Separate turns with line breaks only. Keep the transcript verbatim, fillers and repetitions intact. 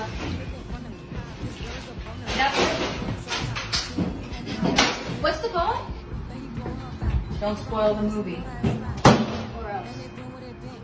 Uh, that's it. What's the goal? Don't spoil the movie. Or else.